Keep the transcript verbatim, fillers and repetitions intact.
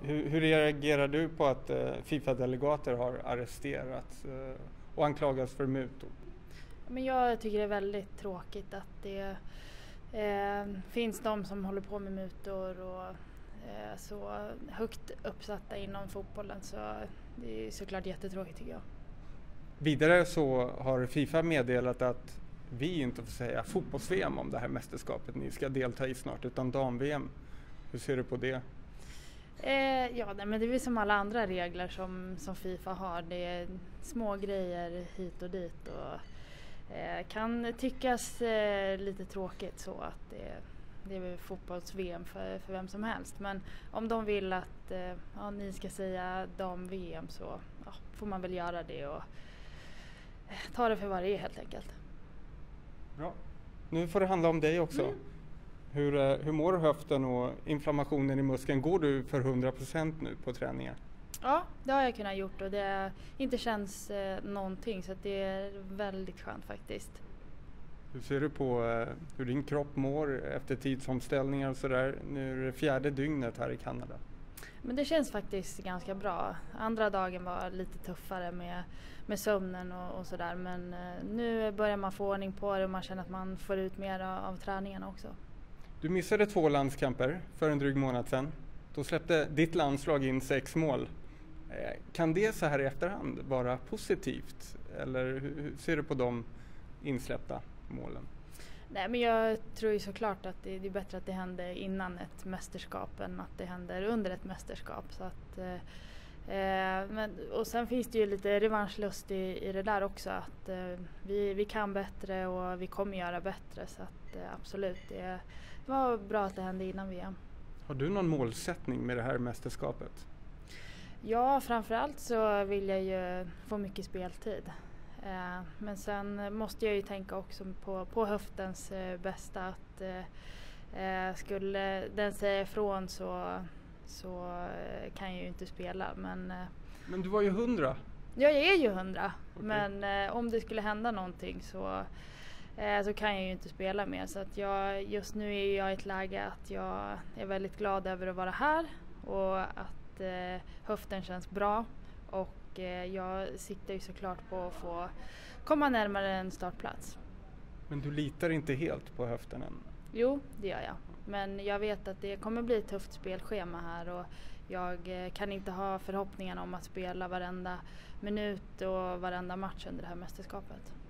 Hur, hur reagerar du på att eh, FIFA-delegater har arresterats eh, och anklagas för mutor? Men jag tycker det är väldigt tråkigt att det eh, finns de som håller på med mutor och eh, så högt uppsatta inom fotbollen, så det är såklart jättetråkigt tycker jag. Vidare så har FIFA meddelat att vi inte får säga fotbolls-V M om det här mästerskapet ni ska delta i snart, utan dam-V M. Hur ser du på det? Eh, ja, nej, men det är väl som alla andra regler som, som FIFA har. Det är små grejer hit och dit och eh, kan tyckas eh, lite tråkigt så att det, det är väl fotbolls-V M för, för vem som helst. Men om de vill att eh, ja, ni ska säga dam-V M så ja, får man väl göra det och eh, ta det för vad det är helt enkelt. Bra. Nu får det handla om dig också. Mm. Hur, hur mår höften och inflammationen i muskeln? Går du för hundra procent nu på träningar? Ja, det har jag kunnat gjort och det inte känns eh, någonting, så att det är väldigt skönt faktiskt. Hur ser du på eh, hur din kropp mår efter tidsomställningar och sådär? Nu är det fjärde dygnet här i Kanada. Men det känns faktiskt ganska bra. Andra dagen var lite tuffare med, med sömnen och, och sådär, men eh, nu börjar man få ordning på det och man känner att man får ut mer av, av träningarna också. Du missade två landskamper för en dryg månad sedan. Då släppte ditt landslag in sex mål. Kan det så här i efterhand vara positivt? Eller hur ser du på de insläppta målen? Nej, men jag tror ju såklart att det är bättre att det händer innan ett mästerskap än att det händer under ett mästerskap. Så att, eh, men, och sen finns det ju lite revanschlust i, i det där också. Att eh, vi, vi kan bättre och vi kommer göra bättre. Så att, eh, absolut, det var bra att det hände innan V M. Har du någon målsättning med det här mästerskapet? Ja, framförallt så vill jag ju få mycket speltid. Eh, men sen måste jag ju tänka också på, på höftens eh, bästa. Att eh, skulle den säga ifrån så, så eh, kan jag ju inte spela. Men, eh, men du var ju hundra. Ja, jag är ju hundra. Okay. Men eh, om det skulle hända någonting så, eh, så kan jag ju inte spela mer. Så att jag, just nu är jag i ett läge att jag är väldigt glad över att vara här. Och att eh, höften känns bra. Och eh, jag siktar ju såklart på att få komma närmare en startplats. Men du litar inte helt på höften än? Jo, det gör jag. Men jag vet att det kommer bli ett tufft spelschema här. Och jag eh, kan inte ha förhoppningarna om att spela varenda minut och varenda match under det här mästerskapet.